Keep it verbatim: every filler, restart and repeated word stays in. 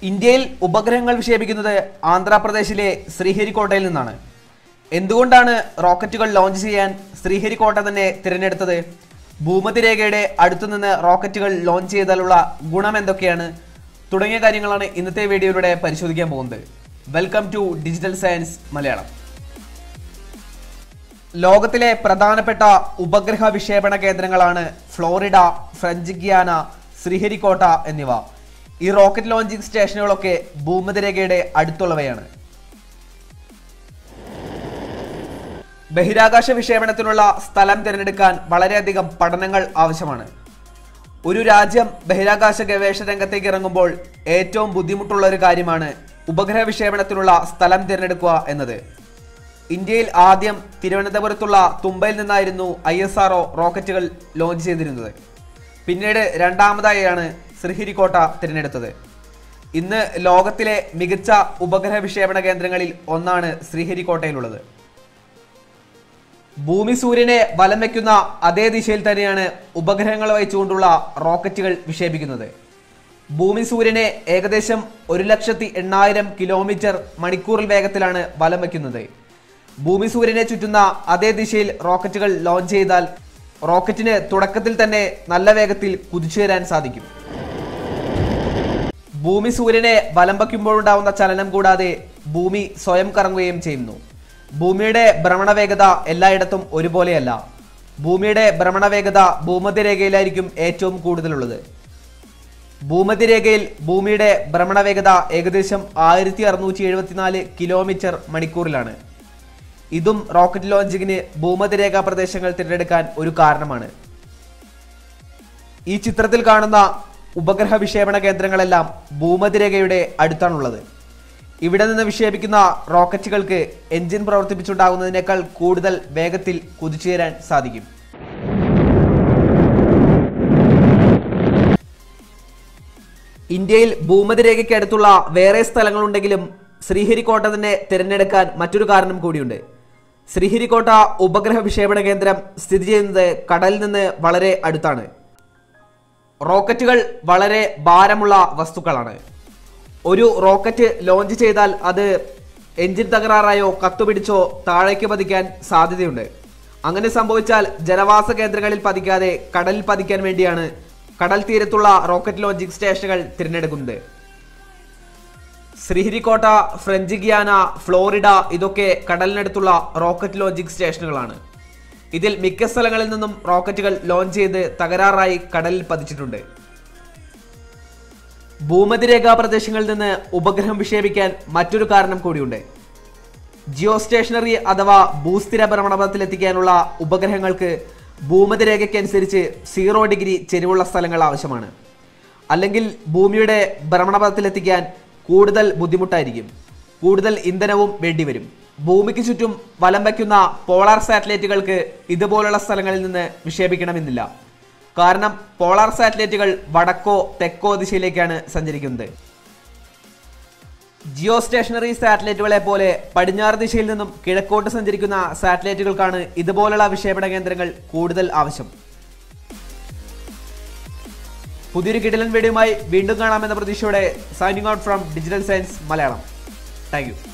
ഇന്ത്യയിൽ ഉപഗ്രഹങ്ങൾ വിക്ഷേപിക്കുന്നത് ആന്ധ്രാപ്രദേശിലെ ശ്രീഹരിക്കോട്ടയിൽ നിന്നാണ്. എന്തുകൊണ്ടാണ് റോക്കറ്റുകൾ ലോഞ്ച് ചെയ്യാൻ ശ്രീഹരിക്കോട്ട തന്നെ തിരഞ്ഞെടുത്തത്? ഭൂമധ്യരേഖയുടെ അടുത്തുനിന്ന് റോക്കറ്റുകൾ ലോഞ്ച് ചെയ്താലുള്ള ഗുണം എന്തൊക്കെയാണ് തുടങ്ങിയ കാര്യങ്ങളാണ് ഇന്നത്തെ വീഡിയോയിലൂടെ പരിശോധിക്കാൻ പോകുന്നത്. Welcome to digital science Malayalam. ലോകത്തിലെ പ്രധാനപ്പെട്ട ഉപഗ്രഹ വിക്ഷേപണ കേന്ദ്രങ്ങളാണ് ഫ്ലോറിഡ, ഫ്രഞ്ച് ഗിയാന, ശ്രീഹരിക്കോട്ട എന്നിവ. ഈ റോക്കറ്റ് ലോഞ്ചിങ് സ്റ്റേഷനുകളൊക്കെ ഭൂമധ്യരേഖയുടെ അടുത്തുള്ളവയാണ്. ബഹിരാകാശ വിക്ഷേപണത്തിനുള്ള സ്ഥലം തിരഞ്ഞെടുക്കാൻ വളരെയധികം പഠനങ്ങൾ ആവശ്യമാണ്. ഒരു രാജ്യം ബഹിരാകാശ ഗവേഷണ രംഗത്തേക്ക് ഇറങ്ങുമ്പോൾ ഏറ്റവും ബുദ്ധിമുട്ടുള്ള ഒരു കാര്യമാണ് ഉപഗ്രഹ വിക്ഷേപണത്തിനുള്ള സ്ഥലം തിരഞ്ഞെടുക്കുക എന്നത്. ഇന്ത്യയിൽ ആദ്യം തിരുവനന്തപുരത്തുള്ള തുമ്പയിൽ നിന്നായിരുന്നു ഐ എസ് ആർ ഒ റോക്കറ്റുകൾ ലോഞ്ച് ചെയ്തിരുന്നത്. പിന്നീട് രണ്ടാമതായാണ് ശ്രീഹരിക്കോട്ട തിരഞ്ഞെടുത്തത്. ഇന്ന് ലോകത്തിലെ മികച്ച ഉപഗ്രഹ വിക്ഷേപണ കേന്ദ്രങ്ങളിൽ ഒന്നാണ് ശ്രീഹരിക്കോട്ടയിലുള്ളത്. ഭൂമി സൂര്യനെ വലം വയ്ക്കുന്ന അതേ ദിശയിൽ തന്നെയാണ് ഉപഗ്രഹങ്ങൾ വഹിച്ചുകൊണ്ടുള്ള റോക്കറ്റുകൾ വിക്ഷേപിക്കുന്നത്. ഭൂമി സൂര്യനെ ഏകദേശം ഒരു ലക്ഷത്തി എണ്ണായിരം കിലോമീറ്റർ മണിക്കൂറിൽ വേഗത്തിലാണ് വലം വയ്ക്കുന്നത്. ഭൂമി സൂര്യനെ ചുറ്റുന്ന അതേ ദിശയിൽ റോക്കറ്റുകൾ ലോഞ്ച് ചെയ്താൽ റോക്കറ്റിന് തുടക്കത്തിൽ തന്നെ നല്ല വേഗത്തിൽ കുതിച്ചുയരാൻ സാധിക്കും. ഭൂമി സൂര്യനെ വലം വയ്ക്കുമ്പോഴുണ്ടാവുന്ന ചലനം കൂടാതെ ഭൂമി സ്വയം കറങ്ങുകയും ചെയ്യുന്നു. ഭൂമിയുടെ ഭ്രമണവേഗത എല്ലായിടത്തും ഒരുപോലെയല്ല. ഭൂമിയുടെ ഭ്രമണവേഗത ഭൂമധ്യരേഖയിലായിരിക്കും ഏറ്റവും കൂടുതലുള്ളത്. ഭൂമധ്യരേഖയിൽ ഭൂമിയുടെ ഭ്രമണവേഗത ഏകദേശം ആയിരത്തി അറുന്നൂറ്റി എഴുപത്തിനാല് കിലോമീറ്റർ മണിക്കൂറിലാണ്. ഇതും റോക്കറ്റ് ലോഞ്ചിങ്ങിന് ഭൂമധ്യരേഖാ പ്രദേശങ്ങൾ തിരഞ്ഞെടുക്കാൻ ഒരു കാരണമാണ്. ഈ ചിത്രത്തിൽ കാണുന്ന ഉപഗ്രഹ വിക്ഷേപണ കേന്ദ്രങ്ങളെല്ലാം ഭൂമധ്യരേഖയുടെ അടുത്താണുള്ളത്. ഇവിടെ നിന്ന് വിക്ഷേപിക്കുന്ന റോക്കറ്റുകൾക്ക് എഞ്ചിൻ പ്രവർത്തിപ്പിച്ചുണ്ടാകുന്നതിനേക്കാൾ കൂടുതൽ വേഗത്തിൽ കുതിച്ചുയരാൻ സാധിക്കും. ഇന്ത്യയിൽ ഭൂമധ്യരേഖയ്ക്ക് അടുത്തുള്ള വേറെ സ്ഥലങ്ങളുണ്ടെങ്കിലും ശ്രീഹരിക്കോട്ട തന്നെ തിരഞ്ഞെടുക്കാൻ മറ്റൊരു കാരണം കൂടിയുണ്ട്. ശ്രീഹരിക്കോട്ട ഉപഗ്രഹ വിക്ഷേപണ കേന്ദ്രം സ്ഥിതി ചെയ്യുന്നത് കടലിൽ നിന്ന് വളരെ അടുത്താണ്. റോക്കറ്റുകൾ വളരെ ഭാരമുള്ള വസ്തുക്കളാണ്. ഒരു റോക്കറ്റ് ലോഞ്ച് ചെയ്താൽ അത് എഞ്ചിൻ തകരാറായോ കത്തുപിടിച്ചോ താഴേക്ക് പതിക്കാൻ സാധ്യതയുണ്ട്. അങ്ങനെ സംഭവിച്ചാൽ ജനവാസ കേന്ദ്രങ്ങളിൽ പതിക്കാതെ കടലിൽ പതിക്കാൻ വേണ്ടിയാണ് കടൽ തീരത്തുള്ള റോക്കറ്റ് ലോഞ്ചിങ് സ്റ്റേഷനുകൾ തിരഞ്ഞെടുക്കുന്നത്. ശ്രീഹരിക്കോട്ട, ഫ്രഞ്ച് ഗിയാന, ഫ്ലോറിഡ ഇതൊക്കെ കടലിനടുത്തുള്ള റോക്കറ്റ് ലോഞ്ചിങ് സ്റ്റേഷനുകളാണ്. ഇതിൽ മിക്ക സ്ഥലങ്ങളിൽ നിന്നും റോക്കറ്റുകൾ ലോഞ്ച് ചെയ്ത് തകരാറായി കടലിൽ പതിച്ചിട്ടുണ്ട്. ഭൂമധ്യരേഖാ പ്രദേശങ്ങളിൽ നിന്ന് ഉപഗ്രഹം വിക്ഷേപിക്കാൻ മറ്റൊരു കാരണം കൂടിയുണ്ട്. ജിയോ സ്റ്റേഷനറി അഥവാ ഭൂസ്ഥിര ഭ്രമണപഥത്തിലെത്തിക്കാനുള്ള ഉപഗ്രഹങ്ങൾക്ക് ഭൂമധ്യരേഖയ്ക്കനുസരിച്ച് സീറോ ഡിഗ്രി ചെരിവുള്ള സ്ഥലങ്ങൾ ആവശ്യമാണ്. അല്ലെങ്കിൽ ഭൂമിയുടെ ഭ്രമണപഥത്തിലെത്തിക്കാൻ കൂടുതൽ ബുദ്ധിമുട്ടായിരിക്കും. കൂടുതൽ ഇന്ധനവും വേണ്ടിവരും. ഭൂമിക്ക് ചുറ്റും വലം വയ്ക്കുന്ന പോളാർ സാറ്റലൈറ്റുകൾക്ക് ഇതുപോലുള്ള സ്ഥലങ്ങളിൽ നിന്ന് വിക്ഷേപിക്കണമെന്നില്ല. കാരണം പോളാർ സാറ്റലൈറ്റുകൾ വടക്കോ തെക്കോ ദിശയിലേക്കാണ് സഞ്ചരിക്കുന്നത്. ജിയോ സ്റ്റേഷനറി സാറ്റലൈറ്റുകളെ പോലെ പടിഞ്ഞാറ് ദിശയിൽ നിന്നും കിഴക്കോട്ട് സഞ്ചരിക്കുന്ന സാറ്റലൈറ്റുകൾക്കാണ് ഇതുപോലുള്ള വിക്ഷേപണ കേന്ദ്രങ്ങൾ കൂടുതൽ ആവശ്യം. പുതിയൊരു കിടിലൻ വീഡിയോയുമായി വീണ്ടും കാണാമെന്ന പ്രതീക്ഷയോടെ signing out from digital science Malayalam. Thank U.